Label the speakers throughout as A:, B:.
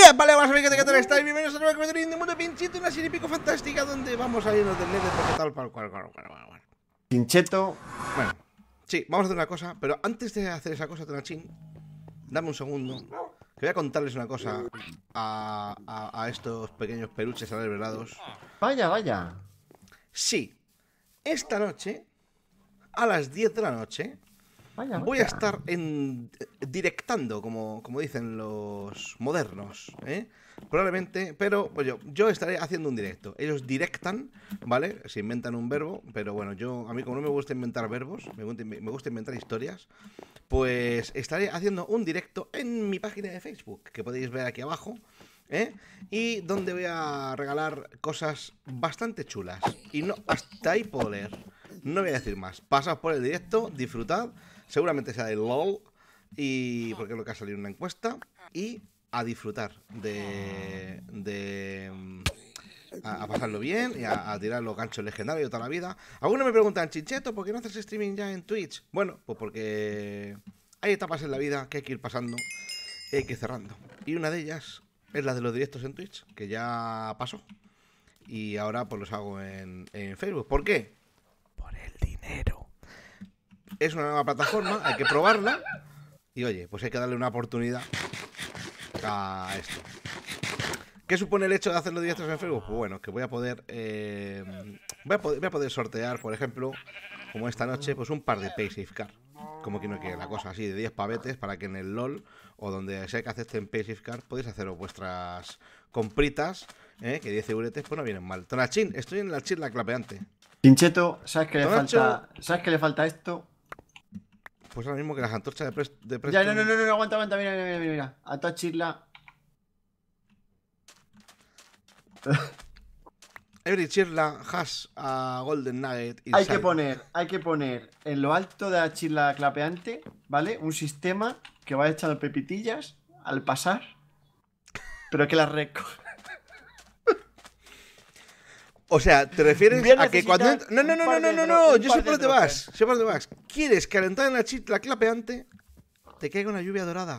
A: días, vale, vamos a ver qué tal estáis. Bienvenidos a un nuevo capítulo de Mundo Pinchito, una serie pico fantástica donde vamos a irnos del Nether porque tal, cual.
B: Pincheto.
A: Bueno, sí, vamos a hacer una cosa, pero antes de hacer esa cosa, Tonachín, dame un segundo, que voy a contarles una cosa a estos pequeños peluches albergados.
B: Vaya, vaya.
A: Sí, esta noche, a las 10 de la noche,
B: Vaya,
A: voy a
B: vaya.
A: estar directando, como dicen los modernos, ¿eh? Probablemente, pero pues yo estaré haciendo un directo. Ellos directan, ¿vale? Se inventan un verbo, pero bueno, a mí como no me gusta inventar verbos, me gusta inventar historias, pues estaré haciendo un directo en mi página de Facebook, que podéis ver aquí abajo, ¿eh? Y donde voy a regalar cosas bastante chulas. Y no, hasta ahí puedo leer. No voy a decir más. Pasad por el directo, disfrutad. Seguramente sea de LOL. Y porque es lo que ha salido en una encuesta. Y a disfrutar a pasarlo bien y a tirar los ganchos legendarios toda la vida. Algunos me preguntan, Chincheto, ¿por qué no haces streaming ya en Twitch? Bueno, pues porque hay etapas en la vida que hay que ir pasando y hay que ir cerrando. Y una de ellas es la de los directos en Twitch, que ya pasó. Y ahora pues los hago en Facebook. ¿Por qué? Por el dinero. Es una nueva plataforma, hay que probarla. Y oye, pues hay que darle una oportunidad a esto. ¿Qué supone el hecho de hacer los directos en Facebook? Pues bueno, que voy a poder sortear, por ejemplo, como esta noche, pues un par de Paysafecard. Como que no quiere la cosa, así de 10 pavetes para que en el LOL o donde sea que acepten Paysafecard podéis haceros vuestras compritas, que 10 euretes pues no vienen mal. Tonachín, estoy en la chirla clapeante.
B: Pincheto, ¿sabes qué le
A: Tonacho,
B: falta? ¿Sabes qué le falta a esto?
A: pues ahora mismo que las antorchas de
B: Ya,
A: Preston...
B: no, aguanta, mira. A toda chirla.
A: Every chirla has a golden nugget
B: Hay que
A: inside.
B: poner en lo alto de la chirla clapeante, ¿vale? Un sistema que vaya echando pepitillas al pasar, pero que las recoja.
A: O sea, ¿te refieres
B: Voy a
A: a que cuando...
B: necesitar un par de
A: No,
B: un
A: yo sé
B: par
A: por
B: de
A: dónde vas,
B: droppers.
A: sé por dónde vas. ¿Quieres que al entrar en la chirla clapeante te caiga una lluvia dorada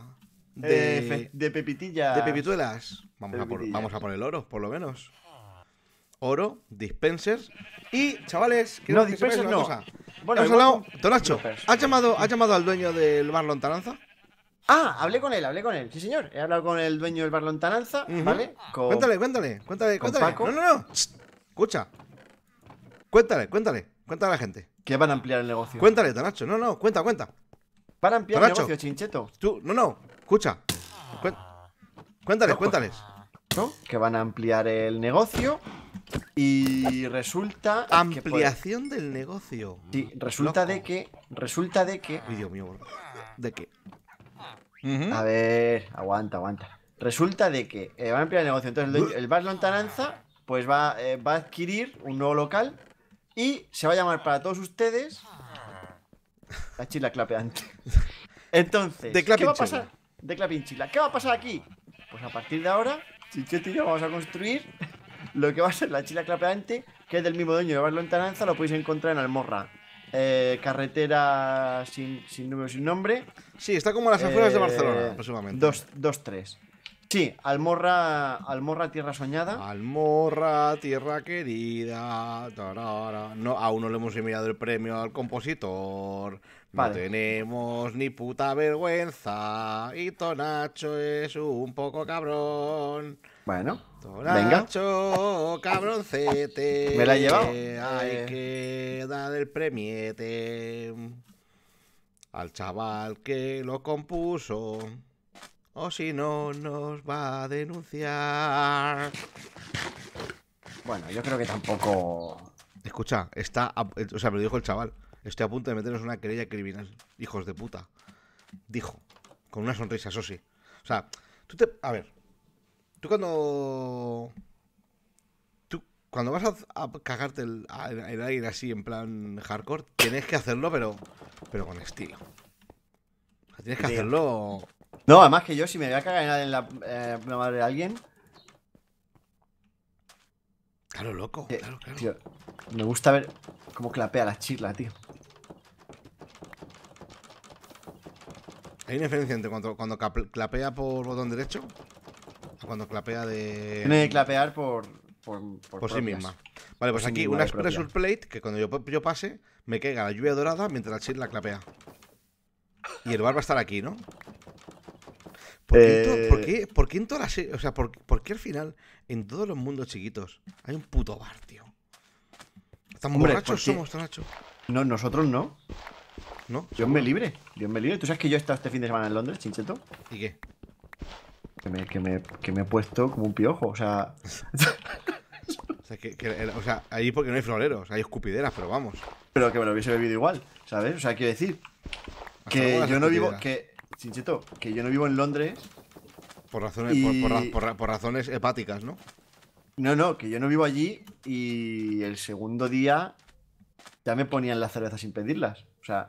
B: De
A: de
B: pepitillas.
A: pepituelas?
B: De
A: Vamos a
B: pepitillas.
A: por el oro, por lo menos. Oro, dispensers. Y, chavales,
B: No,
A: quiero que sepáis
B: dispensers
A: una
B: no.
A: cosa.
B: Bueno,
A: Hemos
B: igual
A: hablado...
B: con
A: Tonacho,
B: droppers.
A: ¿has llamado al dueño del bar Lontananza?
B: Ah, hablé con él. Sí, señor. He hablado con el dueño del bar Lontananza,
A: Ujú.
B: ¿vale?
A: Cuéntale.
B: Con Paco,
A: No. Escucha. Cuéntale a la gente.
B: que van a ampliar el negocio.
A: Cuéntale, Tonacho. No, cuenta.
B: Van a ampliar el
A: Tonacho,
B: negocio, Chincheto.
A: tú, escucha. Cuéntales.
B: ¿No? Que van a ampliar el negocio. Y resulta que pues,
A: Ampliación del negocio.
B: sí,
A: Loco.
B: resulta de que.
A: Ay, Dios mío. ¿De qué?
B: A ver, aguanta. Resulta de que van a ampliar el negocio. Entonces el bar Lontananza pues va a adquirir un nuevo local y se va a llamar para todos ustedes la chila clapeante. Entonces,
A: De
B: ¿qué va a
A: Clapinchila.
B: pasar? De Clapinchila. ¿Qué va a pasar aquí? Pues a partir de ahora, Chincheto y yo vamos a construir lo que va a ser la chila clapeante, que es del mismo dueño de Bar Lontananza. Lo podéis encontrar en Almorra. Carretera sin número, sin nombre.
A: Sí, está como a las afueras de Barcelona, aproximadamente.
B: 2-3. Sí, Almorra, Tierra Soñada.
A: Almorra, tierra querida. Tarara. No, aún no le hemos enviado el premio al compositor. No
B: Vale.
A: tenemos ni puta vergüenza. Y Tonacho es un poco cabrón.
B: Bueno, venga.
A: Tonacho, cabroncete.
B: Me la he llevado.
A: Hay que dar el premiete al chaval que lo compuso. O si no, nos va a denunciar.
B: Bueno, yo creo que tampoco.
A: Escucha, o sea, me lo dijo el chaval. Estoy a punto de meternos una querella criminal. Hijos de puta. Dijo. Con una sonrisa, eso sí. O sea, a ver. Tú cuando vas a cagarte el aire así en plan hardcore, tienes que hacerlo, pero con estilo. O sea, tienes que hacerlo...
B: No, además que yo, si me voy a cagar en la madre de alguien.
A: Claro, loco. Claro.
B: Tío, me gusta ver cómo clapea la chirla, tío.
A: Hay una diferencia entre cuando clapea por botón derecho Cuando clapea de...
B: Tiene que clapear por
A: sí
B: propias.
A: misma. Vale, pues
B: Por sí
A: aquí
B: misma,
A: una
B: de propia.
A: pressure plate que cuando yo pase me caiga la lluvia dorada mientras la chill la clapea. Y el bar va a estar aquí, ¿no? ¿Por qué en todas las series? O sea, ¿por qué al final en todos los mundos chiquitos hay un puto bar, tío? ¿Tan
B: Hombre,
A: borrachos
B: porque-
A: somos, Nacho?
B: No, nosotros no.
A: ¿No?
B: Dios me libre. Dios me libre. ¿Tú sabes que yo he estado este fin de semana en Londres, Chincheto?
A: ¿Y qué?
B: Que me he puesto como un piojo. O sea,
A: O sea, ahí porque no hay floreros, hay escupideras, pero vamos.
B: pero que me lo hubiese bebido igual, ¿sabes? O sea, quiero decir
A: Hasta luego
B: que
A: las
B: yo no vivo.
A: escupideras.
B: Chincheto, que yo no vivo en Londres.
A: Por razones,
B: Y-
A: por razones hepáticas, ¿no?
B: No, que yo no vivo allí y el segundo día ya me ponían las cervezas sin pedirlas. O sea,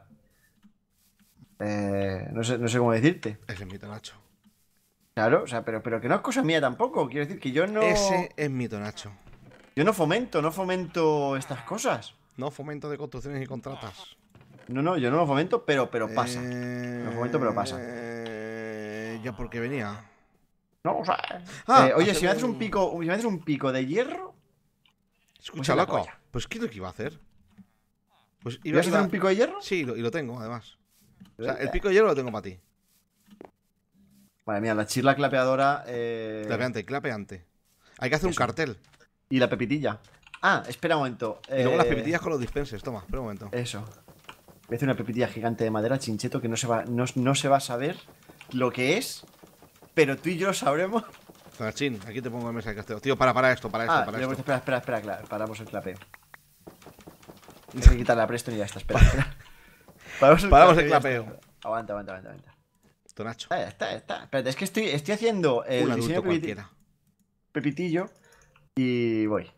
B: no sé cómo decirte.
A: Ese es mito, Nacho.
B: Claro, o sea, pero que no es cosa mía tampoco. Quiero decir que
A: Ese es mito, Nacho.
B: yo no fomento estas cosas.
A: No fomento de construcciones y contratas.
B: No, yo no lo fomento, pero pasa.
A: Lo
B: fomento, pero pasa.
A: Ya porque venía.
B: No, o sea,
A: Ah,
B: oye,
A: hacer
B: si me haces
A: un-
B: un pico de hierro,
A: Escucha,
B: la
A: loco.
B: polla.
A: Pues ¿qué es lo que iba a hacer? Pues
B: ¿me vas a hacer un pico de hierro?
A: Sí, y lo tengo, además. O sea, el pico de hielo lo tengo para ti.
B: Madre mía, la chirla clapeadora
A: Clapeante. Hay que hacer un
B: Eso.
A: cartel.
B: y la pepitilla. Ah, espera un momento.
A: Y luego las pepitillas con los dispensers. Toma, espera un momento.
B: Eso. Voy a hacer una pepitilla gigante de madera, Chincheto, que no se va a saber lo que es, pero tú y yo lo sabremos.
A: Chin, aquí te pongo la mesa de casteo. Tío, para esto.
B: Luego, espera, claro, paramos el clapeo. Hay que quitarle a Preston y ya está, espera.
A: Paramos el
B: y ya
A: clapeo.
B: está. Aguanta.
A: Nacho.
B: Está. Espérate, es que estoy haciendo el
A: Un
B: diseño
A: adulto
B: de
A: cualquiera.
B: pepitillo y voy.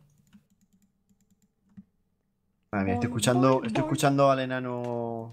B: Madre mía, estoy escuchando al enano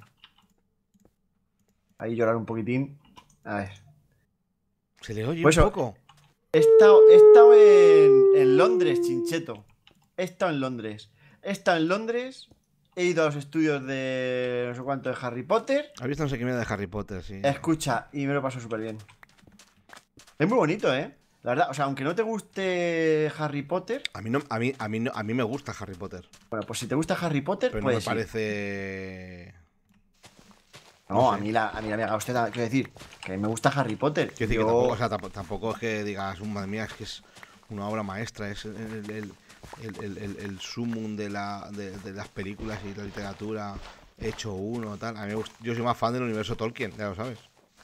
B: ahí llorar un poquitín. A ver.
A: Se le oye
B: Pues
A: un
B: eso-
A: poco.
B: He estado en Londres, Chincheto. He estado en Londres. He ido a los estudios de no sé cuánto de Harry Potter.
A: ¿Has visto no sé qué mierda de Harry Potter? Sí.
B: Escucha, y me lo paso súper bien. Es muy bonito, ¿eh? La verdad, o sea, aunque no te guste Harry Potter,
A: A mí me gusta Harry Potter.
B: bueno, pues si te gusta Harry Potter,
A: Pero no
B: pues
A: me
B: sí.
A: parece.
B: No,
A: no sé.
B: a mí la amiga usted, quiero decir, que a mí me gusta Harry Potter.
A: Quiero decir que
B: Yo-
A: tampoco, o sea, tampoco es que digas, madre mía, es que es una obra maestra, es el sumum de las películas y la literatura hecho uno, tal. A mí yo soy más fan del universo Tolkien, ya lo sabes.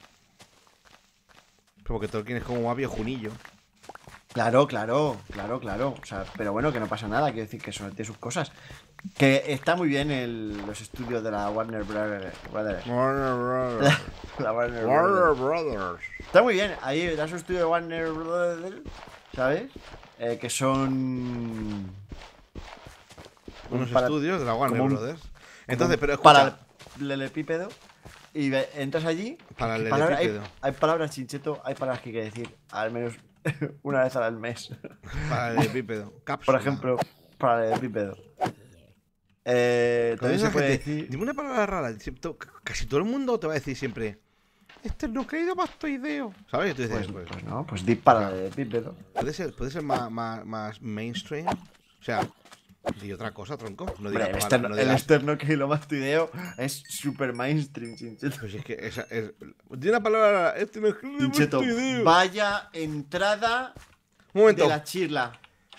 A: Porque Tolkien es como más viejunillo.
B: Claro. O sea, pero bueno, que no pasa nada, quiero decir que eso tiene sus cosas. Que está muy bien los estudios de la Warner Brothers.
A: Warner Brothers.
B: La Warner Brothers.
A: Warner Brothers.
B: Está muy bien, ahí da su estudio de Warner Brothers, ¿sabes? Que son.
A: Unos
B: para-
A: estudios de la Warner
B: como un-
A: Brothers. Entonces, pero escucha.
B: Para el lelepípedo. Y entras allí.
A: Para el
B: ¿qué palabra-
A: lelepípedo.
B: hay palabras, Chincheto, hay palabras que hay que decir al menos una vez al mes.
A: Para el bípedo.
B: Por
A: Cápsula.
B: ejemplo, para el lelepípedo.
A: Cuando
B: También
A: dice
B: se puede
A: la gente,
B: decir.
A: dime una palabra rara. Casi todo el mundo te va a decir siempre. Este no creído mastoideo. ¿Sabes? Y tú dices,
B: Pues no, pues di para el lelepípedo.
A: puede ser más mainstream. O sea, di otra cosa, tronco. No
B: Hombre,
A: digas.
B: el externo que lo mastideo es super mainstream, Chincheto.
A: Pues es que esa es. Di una palabra rara. Este no creído
B: Chincheto,
A: mastoideo.
B: vaya entrada
A: Un momento.
B: de la chirla.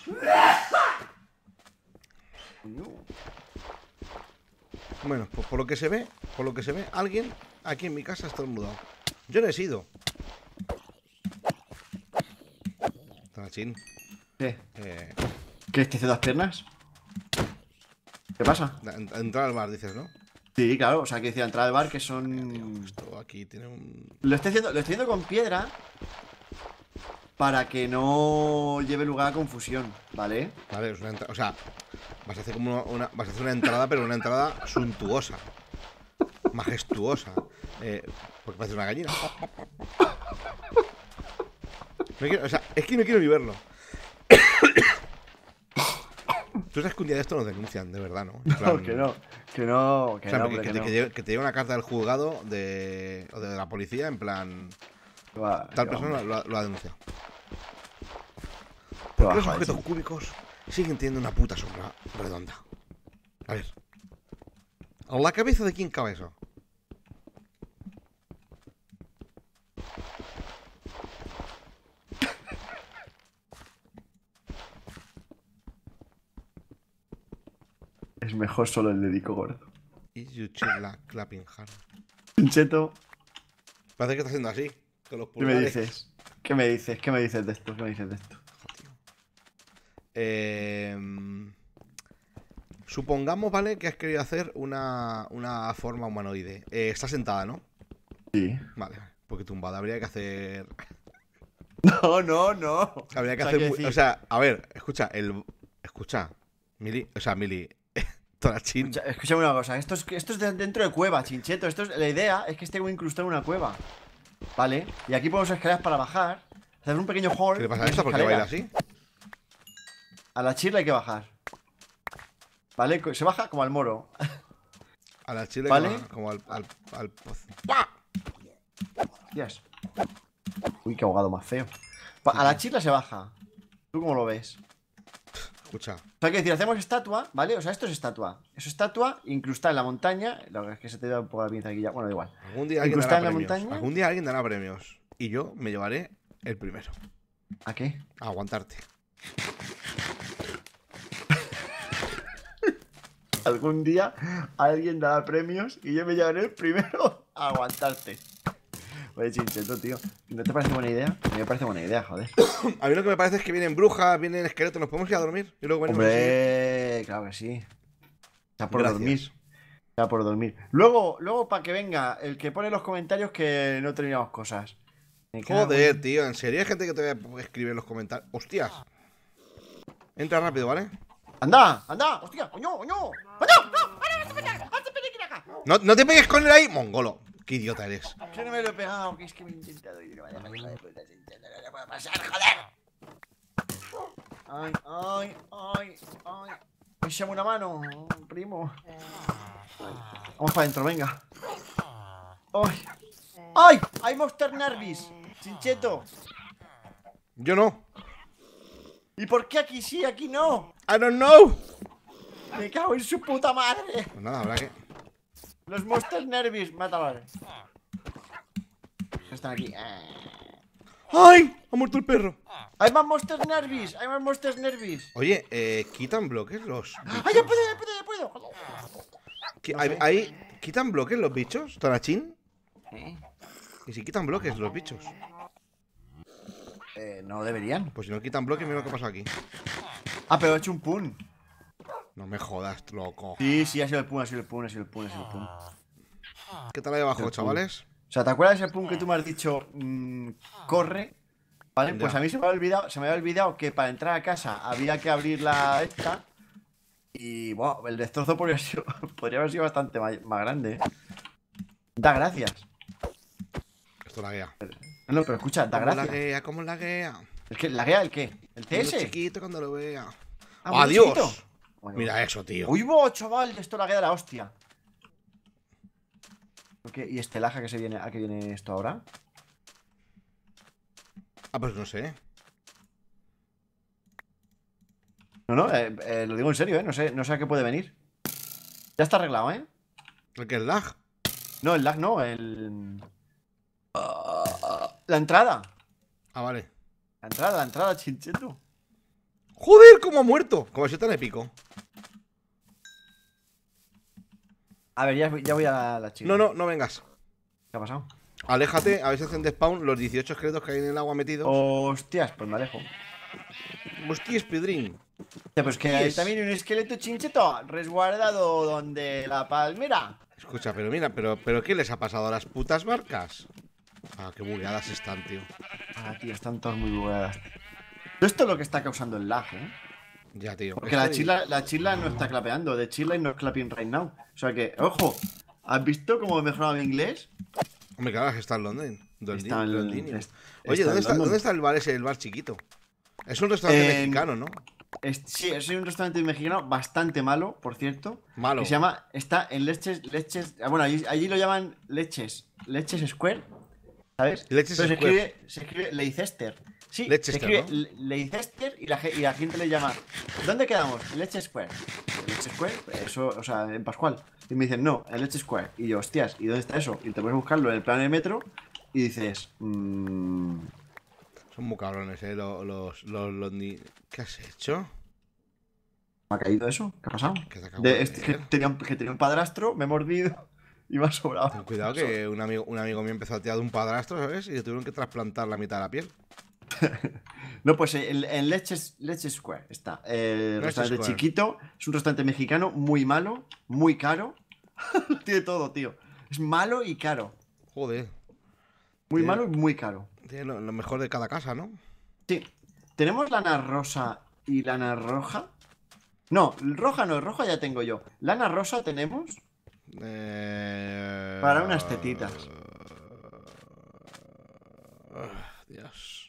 A: Bueno, pues por lo que se ve, alguien aquí en mi casa está mudado. Yo no he sido. Chin.
B: ¿Qué?
A: Eh,
B: ¿Qué? ¿Te hice las piernas? ¿Qué pasa?
A: entrar al bar, dices, ¿no?
B: Sí, claro, o sea, que decía entrada al bar que son.
A: Esto aquí tiene un.
B: Lo estoy haciendo con piedra para que no lleve lugar a confusión, ¿vale?
A: Vale, es una entrada. O sea, vas a hacer como vas a hacer una entrada, pero una entrada suntuosa. Majestuosa. Porque parece una gallina. O sea, es que no quiero ni verlo. Tú sabes que un día de esto nos denuncian, de verdad, ¿no? En plan,
B: No, que no,
A: o sea,
B: hombre, que no.
A: que te llegue una carta del juzgado o de la policía, en plan.
B: Va,
A: Tal
B: que
A: persona
B: va.
A: lo ha denunciado. que los objetos cúbicos siguen teniendo una puta sombra redonda. A ver. ¿A la cabeza de quién cabe eso?
B: Es mejor solo el dedico gordo.
A: Y you chill la clapping hand.
B: Chincheto,
A: Parece que está haciendo así. Con los
B: ¿qué me
A: pulgares.
B: dices? ¿Qué me dices? ¿Qué me dices de esto? ¿Qué me dices de esto?
A: Supongamos, ¿vale? Que has querido hacer una forma humanoide. Está sentada, ¿no?
B: Sí.
A: Vale, porque tumbada habría que hacer.
B: No, no, no.
A: Habría que
B: O sea,
A: hacer.
B: quiero decir-
A: O sea, a ver, escucha, Escucha, Mili. O sea, Mili. Torachín.
B: Escúchame una cosa, esto es dentro de cueva, Chincheto. La idea es que esté incrustado en una cueva. ¿Vale? Y aquí ponemos escaleras para bajar. Hacer un pequeño hall.
A: ¿Qué le pasa a
B: y
A: esta? ¿Por qué
B: escaleras.
A: baila así?
B: A la chirla hay que bajar. ¿Vale? Se baja como al moro.
A: A la chile
B: ¿Vale?
A: como al pozo.
B: Hostias. Uy, qué ahogado más feo. A la chirla se baja. ¿Tú cómo lo ves?
A: Escucha.
B: O sea, que decir, hacemos estatua, ¿vale? O sea, esto es estatua. Eso es estatua incrustada en la montaña. Lo que es que se te da un poco la pinza aquí ya. Bueno, da igual.
A: Algún día alguien
B: Incrustada
A: dará
B: en la
A: premios.
B: montaña.
A: Algún día alguien dará premios. Y yo me llevaré el primero.
B: ¿A qué?
A: A aguantarte.
B: Algún día alguien dará premios y yo me llevaré el primero a aguantarte. Oye, Chincheto, tío. ¿No te parece buena idea? A mí me parece buena idea, joder.
A: A mí lo que me parece es que vienen brujas, vienen esqueletos. ¿Nos podemos ir a dormir? Y luego venimos a seguir.
B: Hombre, claro que sí. Está por
A: Gracias.
B: dormir. Está por dormir. Luego para que venga el que pone en los comentarios que no terminamos cosas. Me cago
A: Joder, tío, en serio hay gente que te va a escribir en los comentarios. ¡Hostias! Entra rápido, ¿vale?
B: ¡Anda! ¡Anda! ¡Hostia! ¡Coño! ¡Coño!
A: No te pegues con él ahí, mongolo. Qué idiota eres.
B: Que no me lo he pegado, que es que me he intentado ir. Vaya, hijo de puta, Chincheto, no le puede pasar, joder. Ay, ay, ay, ay. Échame una mano, primo. Vamos para adentro, venga. ¡Ay! ¡Ay! ¡Hay Monster Nervis! Chincheto.
A: Yo no.
B: ¿Y por qué aquí sí, aquí no?
A: I don't know.
B: Me cago en su puta madre.
A: Pues nada, habrá que.
B: Los Monster Nervis, mátalo. Están aquí.
A: ¡Ay! Ha muerto el perro.
B: ¡Hay más Monster Nervis! ¡Hay más Monster Nervis!
A: Oye, quitan bloques los.
B: ¡Ay, ya puedo, ya puedo, ya puedo! No sé.
A: ¿Quitan bloques los bichos, Torachín? ¿Y si quitan bloques los bichos?
B: No deberían.
A: Pues si no quitan bloques, mira lo que pasa aquí.
B: Ah, pero he hecho un pun.
A: No me jodas, loco.
B: Sí, sí, ha sido el pun, ha sido el pun, ha sido el pun, ha sido el pun.
A: ¿Qué tal ahí abajo, chavales?
B: O sea, ¿te acuerdas de ese pun que tú me has dicho? Corre. ¿Vale? Pues
A: Ya.
B: a mí se me había olvidado que para entrar a casa había que abrir la esta. Y bueno, el destrozo podría haber sido bastante más grande. Da gracias.
A: Esto laguea.
B: No, pero escucha, da
A: ¿Cómo
B: gracias.
A: laguea? ¿Cómo laguea?
B: ¿El qué? ¿Laguea el qué? ¿El
A: Muy
B: CS?
A: chiquito cuando lo vea.
B: Ah, muy
A: ¡Adiós!
B: chiquito. Bueno.
A: Mira eso, tío.
B: ¡Uy, bo, chaval! Esto laguea de la hostia. ¿Qué? ¿Y este laja que se viene? ¿A qué viene esto ahora?
A: Ah, pues no sé.
B: No, no, lo digo en serio, no sé a qué puede venir. Ya está arreglado, ¿eh?
A: ¿El que es lag?
B: No, el lag no, la entrada.
A: Ah, vale.
B: La entrada, Chincheto.
A: ¡Joder, cómo ha muerto! Como si tan épico.
B: A ver, ya voy a la chica.
A: No vengas.
B: ¿Qué ha pasado?
A: Aléjate, a ver si hacen de spawn los 18 esqueletos que hay en el agua metidos.
B: Hostias, pues me alejo.
A: Hostia, Spidrin.
B: Ya, pues que hay
A: Hostias.
B: también un esqueleto Chincheto resguardado donde la palmera.
A: Escucha, pero mira, pero ¿qué les ha pasado a las putas barcas? Ah, qué bugueadas están, tío.
B: Ah, tío, están todas muy bugueadas. Esto es lo que está causando el lag, ¿eh?
A: Ya, tío.
B: Porque la chila no está clapeando. De chila y no es clapping right now. O sea que, ojo, ¿has visto cómo he mejorado mi inglés?
A: Hombre, claro, que está en London.
B: Está en-
A: Londinio.
B: es-
A: Oye,
B: está en London.
A: ¿dónde está el bar ese, el bar chiquito? Es un restaurante mexicano, ¿no?
B: Sí, es un restaurante mexicano bastante malo, por cierto.
A: Malo.
B: Que se llama, está en Leches, bueno, allí lo llaman Leches Square, ¿sabes?
A: Leches
B: Pero
A: Square.
B: se escribe Leicester. Sí,
A: Leicester,
B: se escribe
A: ¿no?
B: Leicester y la gente le llama. ¿Dónde quedamos? En Leicester Square. ¿En Leicester Square? Eso, o sea, en Pascual. Y me dicen, no, en Leicester Square. Y yo, hostias, ¿y dónde está eso? Y te puedes buscarlo en el plan de metro y dices,
A: Son muy cabrones, ¿Qué has hecho?
B: ¿me ha caído eso? ¿Qué ha pasado?
A: ¿Qué te acabo de
B: Que
A: leer?
B: tenía un padrastro, me he mordido y me ha sobrado.
A: Ten cuidado que un amigo mío empezó a tirar de un padrastro, ¿sabes? Y le tuvieron que trasplantar la mitad de la piel.
B: No, pues en Leche Square está. El
A: Leicester
B: restaurante
A: Square.
B: chiquito. Es un restaurante mexicano muy malo, muy caro. Tiene todo, tío. Es malo y caro.
A: Joder.
B: Muy
A: Tiene,
B: malo y muy caro.
A: tiene lo mejor de cada casa, ¿no?
B: Sí. ¿Tenemos lana rosa y lana roja? No, roja no, roja ya tengo yo. Lana rosa tenemos
A: Eh...
B: para unas tetitas.
A: Dios.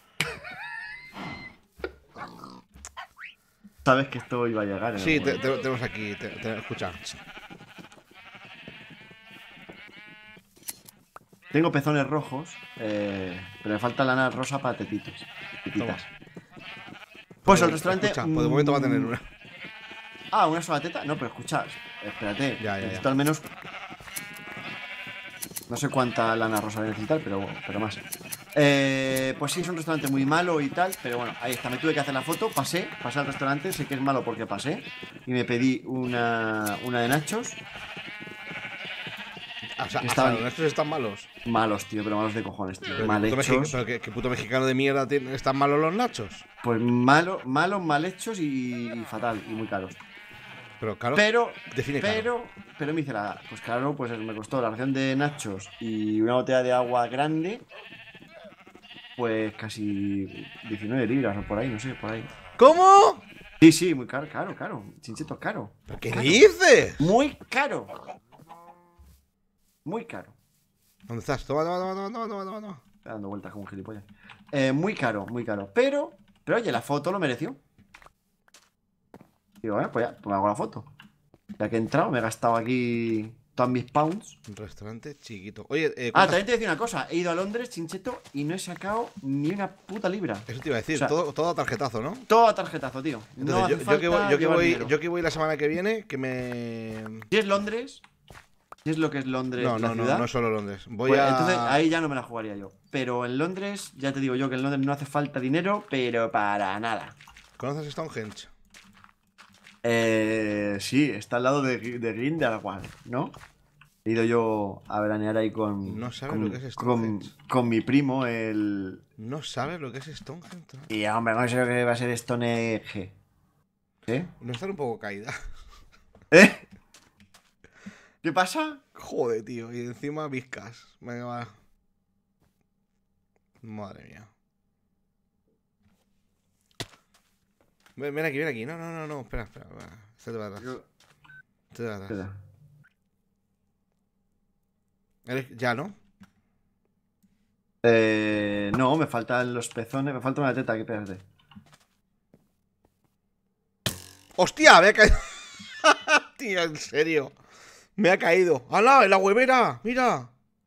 B: Sabes que esto iba a llegar en
A: Sí,
B: algún momento.
A: tenemos aquí. Escucha.
B: Tengo pezones rojos, pero me falta lana rosa para tetitas.
A: Toma.
B: Tetitas. Pues el restaurante.
A: Escucha, por de momento va a tener una.
B: Ah, ¿una sola teta? No, pero escucha, espérate.
A: Ya.
B: Necesito al menos. No sé cuánta lana rosa voy a necesitar, pero más. Pues sí, es un restaurante muy malo y tal, pero bueno, ahí está. Me tuve que hacer la foto, pasé al restaurante, sé que es malo porque pasé. Y me pedí una de nachos.
A: O sea,
B: Que estaban
A: estos están malos.
B: malos, tío, pero malos de cojones, tío.
A: Pero
B: Mal hechos.
A: pero ¿qué puto mexicano de mierda están malos los nachos?
B: Pues malos, mal hechos y fatal, y muy caros.
A: Pero claro,
B: Pero,
A: define caro.
B: pero me hice pues claro, pues me costó la ración de nachos y una botella de agua grande, pues casi 19 libras o por ahí, no sé, por ahí.
A: ¿Cómo?
B: Sí, sí, muy caro, caro. Chincheto, caro.
A: ¿Pero qué
B: Caro.
A: dices?
B: Muy caro. Muy caro.
A: ¿Dónde estás? Toma.
B: Estoy dando vueltas como un gilipollas. Muy caro, muy caro. Pero oye, la foto lo mereció. Digo, pues ya, pues me hago la foto. Ya que he entrado, me he gastado aquí todas mis pounds.
A: Un restaurante chiquito. Oye,
B: Ah, también te voy a decir una cosa. He ido a Londres, Chincheto, y no he sacado ni una puta libra.
A: Eso te iba a decir,
B: O sea,
A: todo a tarjetazo, ¿no?
B: todo a tarjetazo, tío. No
A: Entonces,
B: hace falta llevar dinero.
A: yo que voy la semana que viene, que me...
B: Si es Londres, si es lo que es Londres, la ciudad,
A: No solo Londres. Voy
B: pues
A: a...
B: entonces ahí ya no me la jugaría yo. Pero en Londres, ya te digo yo que en Londres no hace falta dinero, pero para nada.
A: ¿Conoces Stonehenge?
B: Sí, está al lado de Grindelwald, ¿no? He ido yo a veranear ahí
A: No sabes lo que es Stonehenge.
B: con mi primo, el...
A: ¿No sabes lo que es Stonehenge?
B: Y hombre, no sé lo que va a ser Stonehenge. ¿Eh?
A: No estar un poco caída.
B: ¿Eh? ¿Qué pasa?
A: Joder, tío. Y encima viscas. Venga, va. Madre mía. Ven aquí, ven aquí. No. Espera. Este te va atrás. Este te va atrás.
B: Espera.
A: Ya, ¿no?
B: No, me faltan los pezones, me falta una teta, aquí, espérate.
A: ¡Hostia! Me ha caído. Tío, en serio. Me ha caído. ¡Hala! ¡En la huevera! ¡Mira!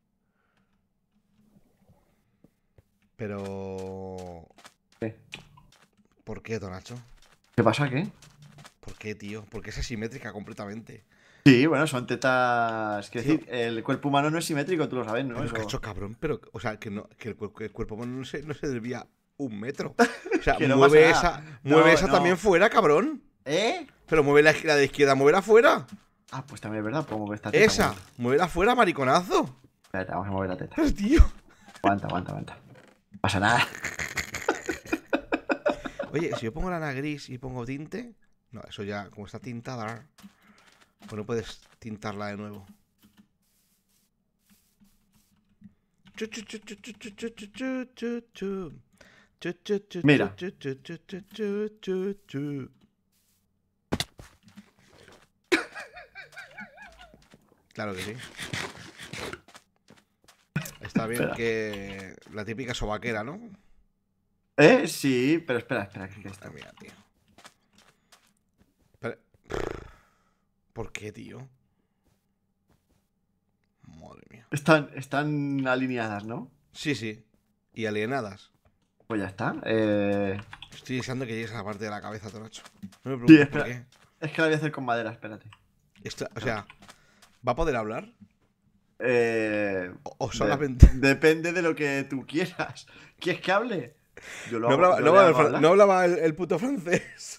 A: Pero...
B: ¿Qué?
A: ¿Por qué, Tonacho?
B: ¿Qué pasa? ¿Qué?
A: ¿Por qué, tío? Porque es asimétrica completamente.
B: Sí, bueno, son tetas. Quiero
A: Tío.
B: decir, el cuerpo humano no es simétrico, tú lo sabes, ¿no?
A: Pero,
B: Eso...
A: cacho, cabrón, pero... O sea, que, no, que el cuerpo humano no se desvía 1 metro. O sea,
B: Que no
A: mueve
B: pasa
A: esa,
B: nada.
A: mueve
B: No,
A: esa
B: no.
A: también fuera, cabrón.
B: ¿Eh?
A: Pero mueve la de izquierda, muévela fuera.
B: Ah, pues también es verdad, puedo mover esta teta.
A: Esa,
B: Bueno.
A: muévela fuera, mariconazo.
B: Espérate, vamos a mover la teta.
A: Pero, tío.
B: Aguanta. No pasa nada.
A: Oye, si yo pongo lana gris y pongo tinte... No, eso ya, como está tintada... Pues no puedes tintarla de nuevo.
B: Mira.
A: Claro que sí. Está bien
B: Espera.
A: que... La típica sobaquera, ¿no?
B: Sí, pero espera, que está.
A: Mira, tío. Pero... ¿Por qué, tío? Madre mía.
B: Están alineadas, ¿no?
A: Sí. Y alienadas.
B: Pues ya está.
A: Estoy deseando que llegues a la parte de la cabeza, Torocho. No me
B: Sí,
A: preguntes por
B: espera.
A: qué.
B: Es que la voy a hacer con madera, espérate.
A: O sea, ¿va a poder hablar? O
B: De-
A: solamente.
B: depende de lo que tú quieras. ¿Quieres que hable? Yo lo
A: No
B: hago,
A: hablaba,
B: yo
A: no
B: le
A: hablaba
B: hago
A: el,
B: hablar.
A: no hablaba el puto francés.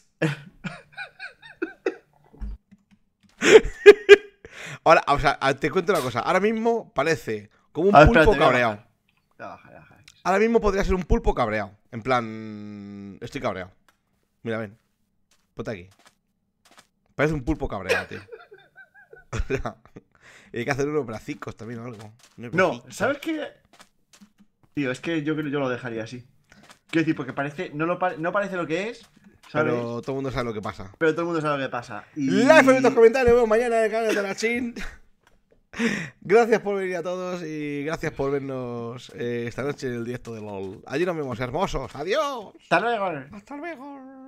A: Ahora, o sea, te cuento una cosa. Ahora mismo parece como un
B: A ver,
A: pulpo
B: espérate, voy a
A: cabreado.
B: bajar. Voy a bajar, voy a bajar.
A: Ahora mismo podría ser un pulpo cabreado. En plan. Estoy cabreado. Mira, ven. Ponte aquí. Parece un pulpo cabreado, tío. O sea, y hay que hacer unos bracicos también o algo. Unos
B: No,
A: bracicos.
B: ¿sabes qué? Tío, es que yo creo que yo lo dejaría así. Quiero decir, porque parece. No parece lo que es, ¿sabes?
A: Pero todo el mundo sabe lo que pasa.
B: Pero todo el mundo sabe lo que pasa. Y...
A: Like en los comentarios. Nos vemos mañana en el canal de Tarachín. Gracias por venir a todos y gracias por vernos esta noche en el directo de LOL. Allí nos vemos, hermosos. Adiós.
B: Hasta luego.
A: Hasta luego.